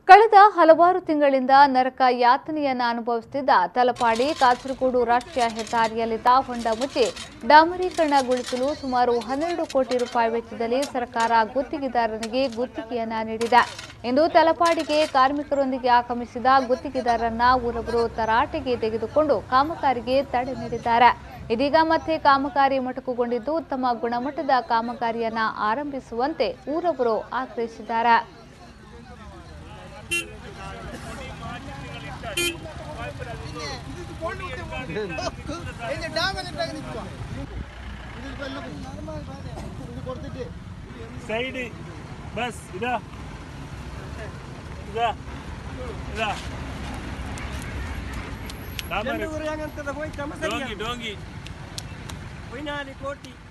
ಕಳೆದ ಹಲವಾರು ತಿಂಗಳಿಂದ ನರಕ ಯಾತನೆಯನ್ನು ಅನುಭವಿಸುತ್ತಿದ್ದ ತಲಪಾಡಿ ಕಾಸರಗೋಡು ರಾಷ್ಟ್ರೀಯ ಹೆದ್ದಾರಿಯಲ್ಲಿದ್ದ ಹೊಂಡ ಮುಚ್ಚಿ ಡಾಮರೀಕರಣಗೊಳಿಸಲು ಸುಮಾರು 12 ಕೋಟಿ ರೂಪಾಯಿ ವೆಚ್ಚದಲ್ಲಿ ಸರ್ಕಾರ ಗುತ್ತಿಗೆದಾರನಿಗೆ ಗುತ್ತಿಗೆಯನ್ನ ನೀಡಿದೆ. ಇಂದು ತಲಪಾಡಿಗೆ ಕಾರ್ಮಿಕರೊಂದಿಗೆ ಆಗಮಿಸಿದ ಗುತ್ತಿಗೆದಾರರನ್ನ ಊರವರು ತರಾಟೆಗೆ ತೆಗೆದುಕೊಂಡು ಕಾಮಗಾರಿಗೆ ತಡೆ ನೀಡಿದ್ದಾರೆ. ಇದೀಗ ಮತ್ತೆ ಕಾಮಗಾರಿ ಮೊಟಕುಗೊಂಡಿದ್ದು ಉತ್ತಮ ಗುಣಮಟ್ಟದ ಕಾಮಗಾರಿಯನ್ನ ಆರಂಭಿಸುವಂತೆ ಊರವರು ಆಗ್ರಹಿಸಿದ್ದಾರೆ. सैड बस इधर इधर इधर डोंगी डोंगी कोटी